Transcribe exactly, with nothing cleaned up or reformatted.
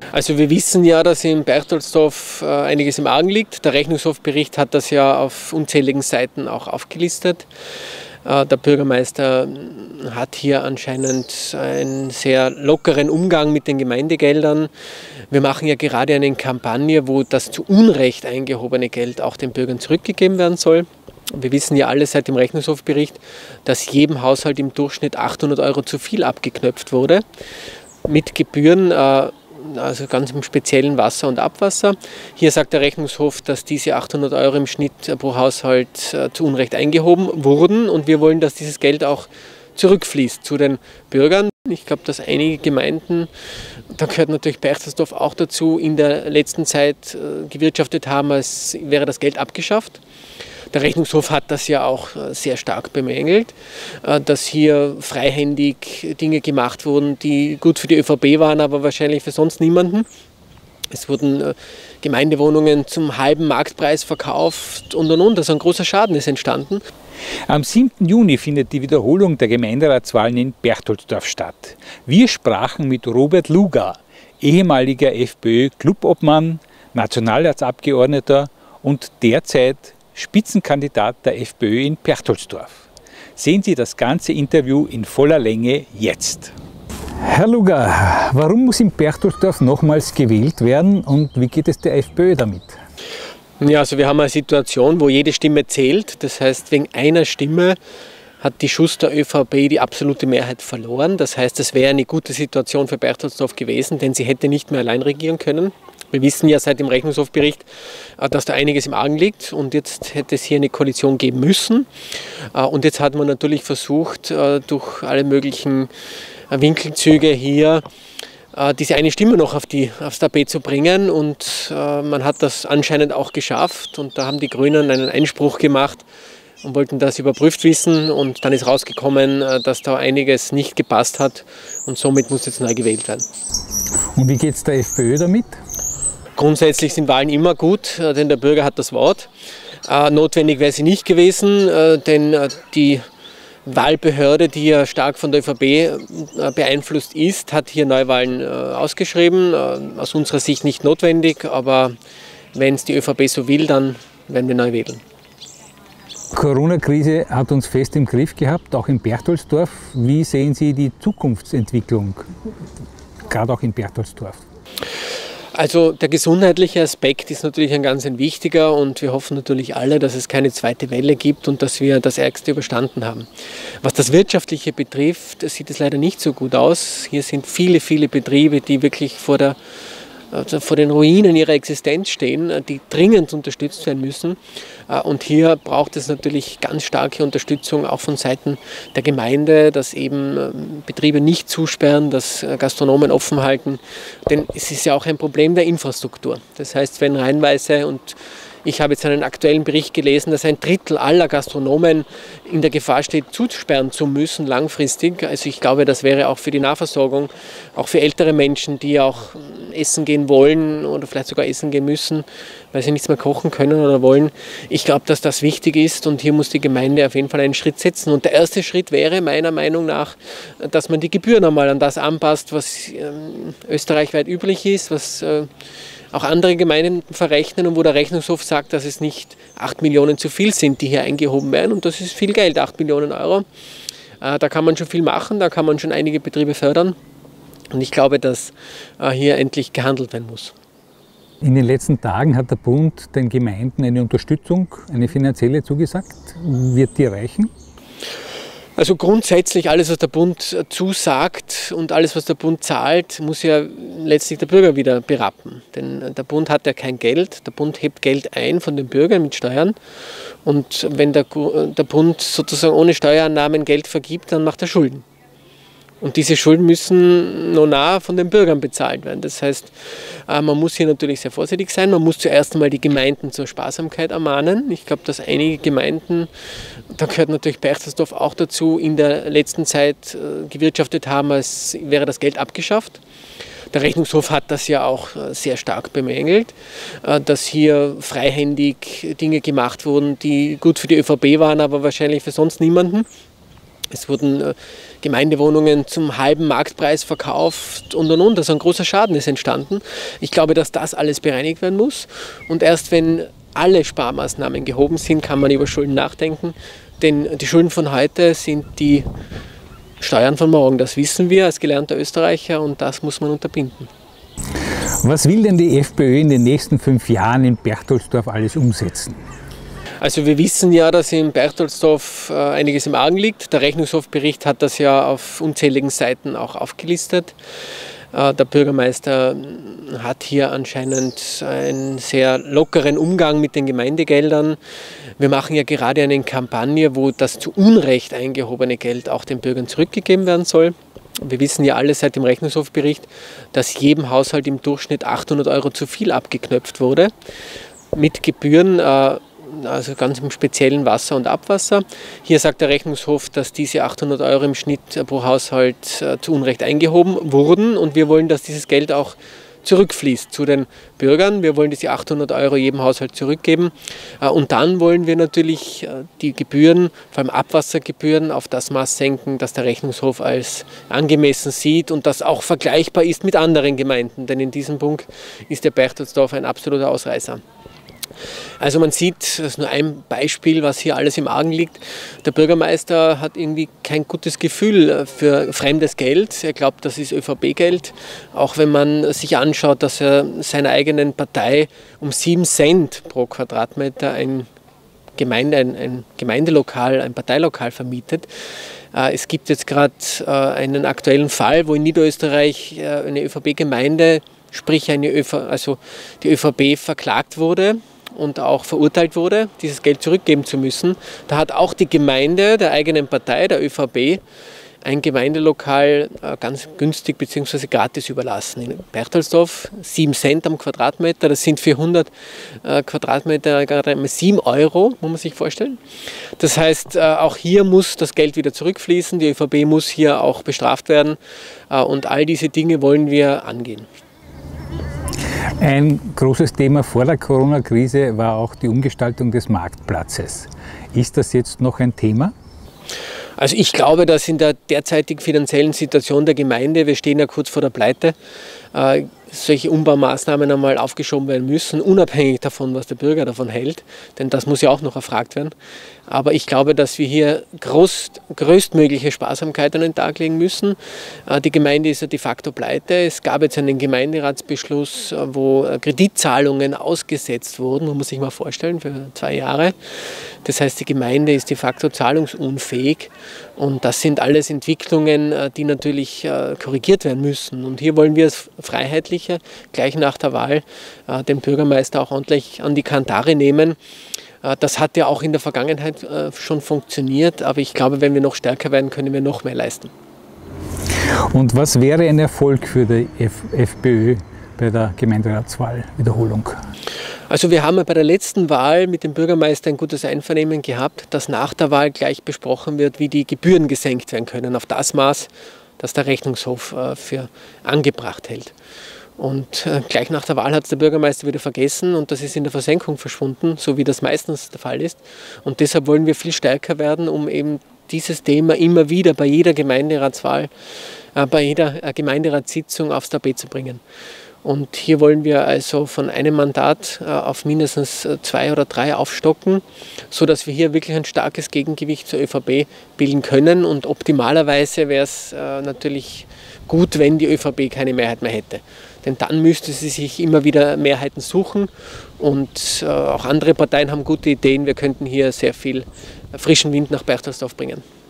Also wir wissen ja, dass in Berchtoldsdorf äh, einiges im Argen liegt. Der Rechnungshofbericht hat das ja auf unzähligen Seiten auch aufgelistet. Äh, der Bürgermeister hat hier anscheinend einen sehr lockeren Umgang mit den Gemeindegeldern. Wir machen ja gerade eine Kampagne, wo das zu Unrecht eingehobene Geld auch den Bürgern zurückgegeben werden soll. Wir wissen ja alle seit dem Rechnungshofbericht, dass jedem Haushalt im Durchschnitt achthundert Euro zu viel abgeknöpft wurde. Mit Gebühren, äh, also ganz im speziellen Wasser und Abwasser. Hier sagt der Rechnungshof, dass diese achthundert Euro im Schnitt pro Haushalt äh, zu Unrecht eingehoben wurden. Und wir wollen, dass dieses Geld auch zurückfließt zu den Bürgern. Ich glaube, dass einige Gemeinden, da gehört natürlich Berchtoldsdorf auch dazu, in der letzten Zeit äh, gewirtschaftet haben, als wäre das Geld abgeschafft. Der Rechnungshof hat das ja auch sehr stark bemängelt, dass hier freihändig Dinge gemacht wurden, die gut für die ÖVP waren, aber wahrscheinlich für sonst niemanden. Es wurden Gemeindewohnungen zum halben Marktpreis verkauft und und und. Also ein großer Schaden ist entstanden. Am siebten Juni findet die Wiederholung der Gemeinderatswahlen in Berchtoldsdorf statt. Wir sprachen mit Robert Lugar, ehemaliger FPÖ-Clubobmann, Nationalratsabgeordneter und derzeit Spitzenkandidat der FPÖ in Berchtoldsdorf. Sehen Sie das ganze Interview in voller Länge jetzt. Herr Lugar, warum muss in Berchtoldsdorf nochmals gewählt werden und wie geht es der FPÖ damit? Ja, also wir haben eine Situation, wo jede Stimme zählt. Das heißt, wegen einer Stimme hat die Schuster ÖVP die absolute Mehrheit verloren. Das heißt, es wäre eine gute Situation für Berchtoldsdorf gewesen, denn sie hätte nicht mehr allein regieren können. Wir wissen ja seit dem Rechnungshofbericht, dass da einiges im Argen liegt und jetzt hätte es hier eine Koalition geben müssen. Und jetzt hat man natürlich versucht, durch alle möglichen Winkelzüge hier diese eine Stimme noch auf die, aufs Tapet zu bringen und man hat das anscheinend auch geschafft und da haben die Grünen einen Einspruch gemacht und wollten das überprüft wissen und dann ist rausgekommen, dass da einiges nicht gepasst hat und somit muss jetzt neu gewählt werden. Und wie geht es der FPÖ damit? Grundsätzlich sind Wahlen immer gut, denn der Bürger hat das Wort. Äh, notwendig wäre sie nicht gewesen, äh, denn äh, die Wahlbehörde, die ja stark von der ÖVP äh, beeinflusst ist, hat hier Neuwahlen äh, ausgeschrieben. Äh, aus unserer Sicht nicht notwendig, aber wenn es die ÖVP so will, dann werden wir neu wählen. Corona-Krise hat uns fest im Griff gehabt, auch in Berchtoldsdorf. Wie sehen Sie die Zukunftsentwicklung, gerade auch in Berchtoldsdorf? Also der gesundheitliche Aspekt ist natürlich ein ganz ein wichtiger und wir hoffen natürlich alle, dass es keine zweite Welle gibt und dass wir das Ärgste überstanden haben. Was das Wirtschaftliche betrifft, sieht es leider nicht so gut aus. Hier sind viele, viele Betriebe, die wirklich vor der Also vor den Ruinen ihrer Existenz stehen, die dringend unterstützt werden müssen. Und hier braucht es natürlich ganz starke Unterstützung auch von Seiten der Gemeinde, dass eben Betriebe nicht zusperren, dass Gastronomen offen halten. Denn es ist ja auch ein Problem der Infrastruktur. Das heißt, wenn reinweise und ich habe jetzt einen aktuellen Bericht gelesen, dass ein Drittel aller Gastronomen in der Gefahr steht, zusperren zu müssen langfristig. Also ich glaube, das wäre auch für die Nahversorgung, auch für ältere Menschen, die auch essen gehen wollen oder vielleicht sogar essen gehen müssen, weil sie nichts mehr kochen können oder wollen. Ich glaube, dass das wichtig ist und hier muss die Gemeinde auf jeden Fall einen Schritt setzen. Und der erste Schritt wäre meiner Meinung nach, dass man die Gebühren einmal an das anpasst, was ähm, österreichweit üblich ist, was äh, auch andere Gemeinden verrechnen und wo der Rechnungshof sagt, dass es nicht acht Millionen zu viel sind, die hier eingehoben werden. Und das ist viel Geld, acht Millionen Euro. Äh, da kann man schon viel machen, da kann man schon einige Betriebe fördern. Und ich glaube, dass äh, hier endlich gehandelt werden muss. In den letzten Tagen hat der Bund den Gemeinden eine Unterstützung, eine finanzielle zugesagt. Wird die reichen? Also grundsätzlich alles, was der Bund zusagt und alles, was der Bund zahlt, muss ja letztlich der Bürger wieder berappen. Denn der Bund hat ja kein Geld, der Bund hebt Geld ein von den Bürgern mit Steuern. Und wenn der, der Bund sozusagen ohne Steuereinnahmen Geld vergibt, dann macht er Schulden. Und diese Schulden müssen noch nah von den Bürgern bezahlt werden. Das heißt, man muss hier natürlich sehr vorsichtig sein. Man muss zuerst einmal die Gemeinden zur Sparsamkeit ermahnen. Ich glaube, dass einige Gemeinden, da gehört natürlich Berchtoldsdorf auch dazu, in der letzten Zeit gewirtschaftet haben, als wäre das Geld abgeschafft. Der Rechnungshof hat das ja auch sehr stark bemängelt, dass hier freihändig Dinge gemacht wurden, die gut für die ÖVP waren, aber wahrscheinlich für sonst niemanden. Es wurden äh, Gemeindewohnungen zum halben Marktpreis verkauft und und und. Also ein großer Schaden ist entstanden. Ich glaube, dass das alles bereinigt werden muss. Und erst wenn alle Sparmaßnahmen gehoben sind, kann man über Schulden nachdenken. Denn die Schulden von heute sind die Steuern von morgen. Das wissen wir als gelernter Österreicher und das muss man unterbinden. Was will denn die FPÖ in den nächsten fünf Jahren in Berchtoldsdorf alles umsetzen? Also wir wissen ja, dass in Berchtoldsdorf äh, einiges im Argen liegt. Der Rechnungshofbericht hat das ja auf unzähligen Seiten auch aufgelistet. Äh, der Bürgermeister hat hier anscheinend einen sehr lockeren Umgang mit den Gemeindegeldern. Wir machen ja gerade eine Kampagne, wo das zu Unrecht eingehobene Geld auch den Bürgern zurückgegeben werden soll. Wir wissen ja alle seit dem Rechnungshofbericht, dass jedem Haushalt im Durchschnitt achthundert Euro zu viel abgeknöpft wurde. Mit Gebühren, äh, also ganz im speziellen Wasser und Abwasser. Hier sagt der Rechnungshof, dass diese achthundert Euro im Schnitt pro Haushalt äh, zu Unrecht eingehoben wurden und wir wollen, dass dieses Geld auch zurückfließt zu den Bürgern. Wir wollen diese achthundert Euro jedem Haushalt zurückgeben äh, und dann wollen wir natürlich äh, die Gebühren, vor allem Abwassergebühren, auf das Maß senken, das der Rechnungshof als angemessen sieht und das auch vergleichbar ist mit anderen Gemeinden, denn in diesem Punkt ist der Berchtoldsdorf ein absoluter Ausreißer. Also man sieht, das ist nur ein Beispiel, was hier alles im Argen liegt. Der Bürgermeister hat irgendwie kein gutes Gefühl für fremdes Geld. Er glaubt, das ist ÖVP-Geld. Auch wenn man sich anschaut, dass er seiner eigenen Partei um sieben Cent pro Quadratmeter ein, Gemeinde, ein, ein Gemeindelokal, ein Parteilokal vermietet. Es gibt jetzt gerade einen aktuellen Fall, wo in Niederösterreich eine ÖVP-Gemeinde, sprich eine ÖV, also die ÖVP verklagt wurde und auch verurteilt wurde, dieses Geld zurückgeben zu müssen. Da hat auch die Gemeinde der eigenen Partei, der ÖVP, ein Gemeindelokal ganz günstig bzw. gratis überlassen. In Berchtoldsdorf sieben Cent am Quadratmeter, das sind für hundert Quadratmeter gerade einmal sieben Euro, muss man sich vorstellen. Das heißt, auch hier muss das Geld wieder zurückfließen, die ÖVP muss hier auch bestraft werden und all diese Dinge wollen wir angehen. Ein großes Thema vor der Corona-Krise war auch die Umgestaltung des Marktplatzes. Ist das jetzt noch ein Thema? Also ich glaube, dass in der derzeitigen finanziellen Situation der Gemeinde, wir stehen ja kurz vor der Pleite, äh, solche Umbaumaßnahmen einmal aufgeschoben werden müssen, unabhängig davon, was der Bürger davon hält, denn das muss ja auch noch erfragt werden. Aber ich glaube, dass wir hier groß, größtmögliche Sparsamkeit an den Tag legen müssen. Äh, die Gemeinde ist ja de facto pleite. Es gab jetzt einen Gemeinderatsbeschluss, äh, wo äh, Kreditzahlungen ausgesetzt wurden, muss man sich mal vorstellen, für zwei Jahre. Das heißt, die Gemeinde ist de facto zahlungsunfähig und das sind alles Entwicklungen, äh, die natürlich äh, korrigiert werden müssen. Und hier wollen wir es freiheitlich gleich nach der Wahl äh, den Bürgermeister auch ordentlich an die Kandare nehmen. Äh, das hat ja auch in der Vergangenheit äh, schon funktioniert, aber ich glaube, wenn wir noch stärker werden, können wir noch mehr leisten. Und was wäre ein Erfolg für die FPÖ bei der Gemeinderatswahlwiederholung? Also wir haben ja bei der letzten Wahl mit dem Bürgermeister ein gutes Einvernehmen gehabt, dass nach der Wahl gleich besprochen wird, wie die Gebühren gesenkt werden können, auf das Maß, das der Rechnungshof äh, für angebracht hält. Und äh, gleich nach der Wahl hat es der Bürgermeister wieder vergessen und das ist in der Versenkung verschwunden, so wie das meistens der Fall ist. Und deshalb wollen wir viel stärker werden, um eben dieses Thema immer wieder bei jeder Gemeinderatswahl, äh, bei jeder äh, Gemeinderatssitzung aufs Tapet zu bringen. Und hier wollen wir also von einem Mandat äh, auf mindestens äh, zwei oder drei aufstocken, sodass wir hier wirklich ein starkes Gegengewicht zur ÖVP bilden können. Und optimalerweise wäre es äh, natürlich gut, wenn die ÖVP keine Mehrheit mehr hätte. Denn dann müsste sie sich immer wieder Mehrheiten suchen und äh, auch andere Parteien haben gute Ideen. Wir könnten hier sehr viel frischen Wind nach Berchtoldsdorf bringen.